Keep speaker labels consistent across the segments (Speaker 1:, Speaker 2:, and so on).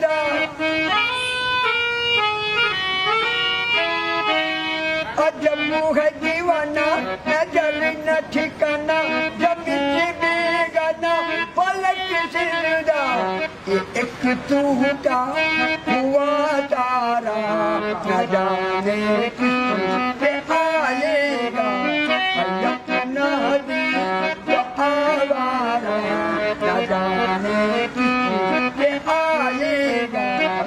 Speaker 1: दा जम्मू है दीवाना नजर न ठिकाना जमी बेगाना पलक सिरदा एक तू का हुआ तारा न जाने किसके आएगा अपना दिल तो आवारा न जाने किसके आएगा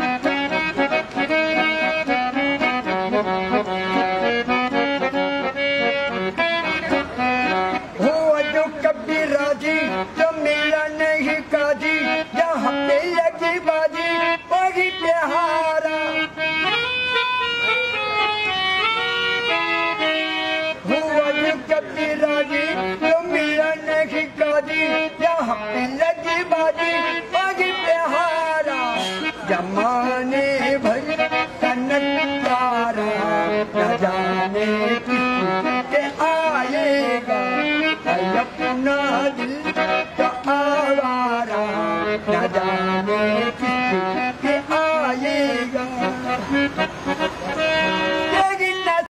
Speaker 1: तो मेरा नहीं काजी जहाँ पे लगी बाजी वही पे हारा हुआ जो कभी राजी तो मेरा नहीं काजी जहाँ पे लगी बाजी वही पे हारा जमाने भर कनकारा न जाने किसके आएगा अपना दिल तो आवारा न